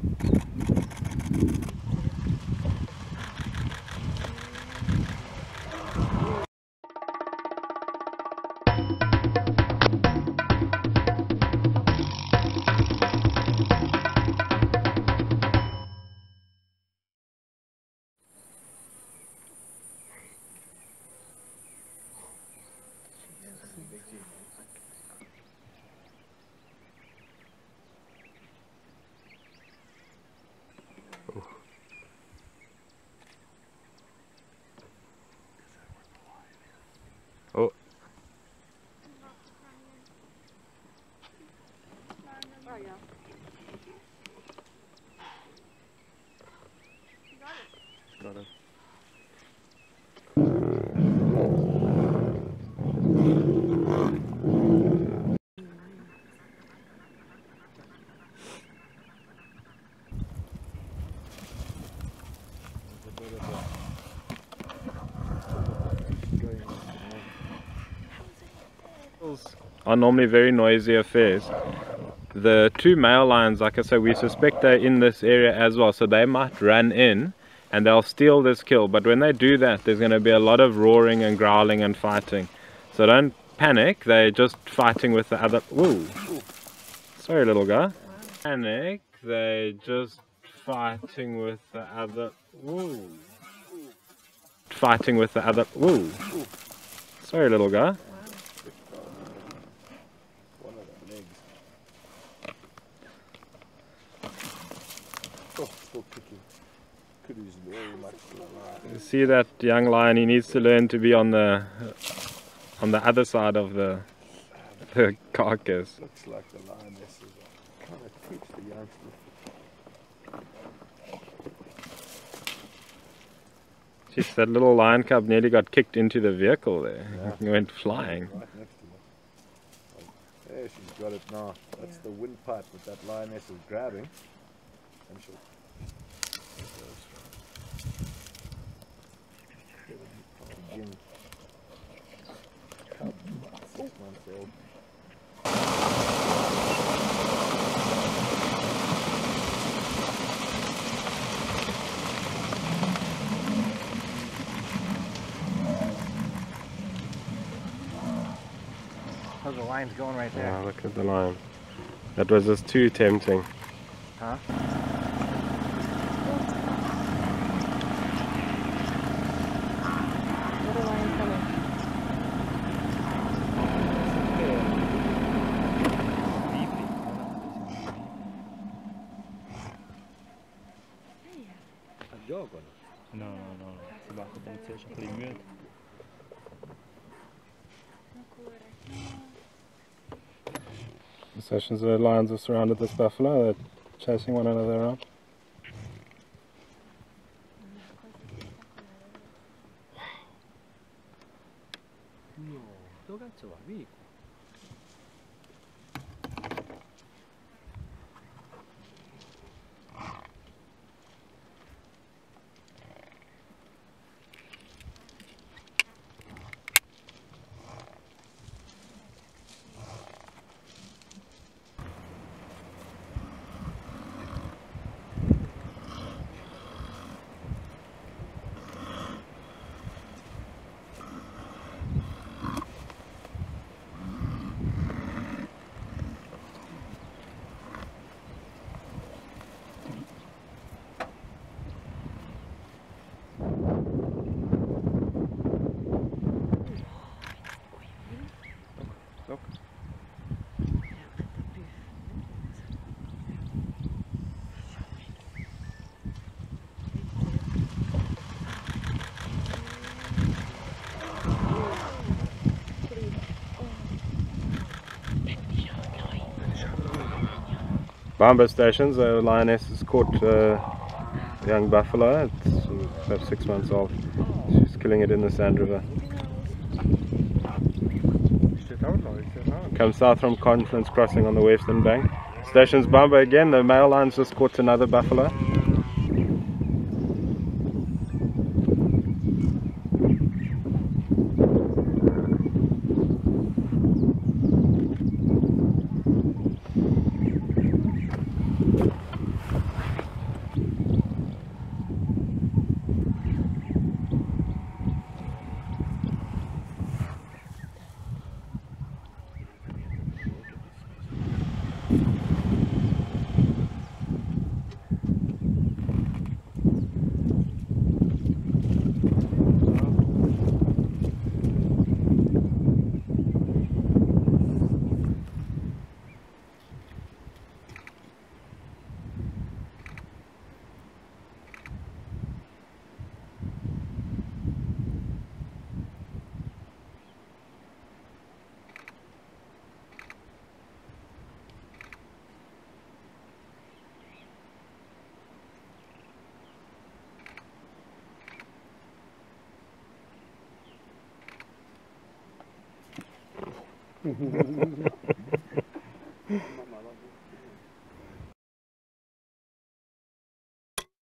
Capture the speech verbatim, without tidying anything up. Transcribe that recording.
Oh. Oh yeah. Got it. Are normally very noisy affairs. The two male lions, like I say, we suspect they're in this area as well, so they might run in and they'll steal this kill. But when they do that, there's going to be a lot of roaring and growling and fighting. So don't panic, they're just fighting with the other. Whoa! Sorry, little guy. Panic, they're just fighting with the other. Whoa! Fighting with the other. Whoa! Sorry, little guy. Oh, still kicking. Could use very much. You see that young lion? He needs to learn to be on the on the other side of the the carcass. Looks like the lioness is trying to teach the youngster. Jeez, that little lion cub nearly got kicked into the vehicle there. Yeah. He went flying. Right next to her. There, she's got it now. That's yeah. the windpipe that that lioness is grabbing. And she'll begin. Cub, six months old. How's the lion's going right there? Yeah, look at the lion. That was just too tempting. Huh? Little lion coming. No, no, no. Se basta para que seja primeiro. The sessions of the lions have surrounded this buffalo. They're chasing one another around. No, dove c'è amico? Bamba stations, the lioness has caught uh, a young buffalo. It's about six months old. She's killing it in the Sand River. Comes south from Conference Crossing on the western bank. Stations Bamba again, the male lion's just caught another buffalo. it.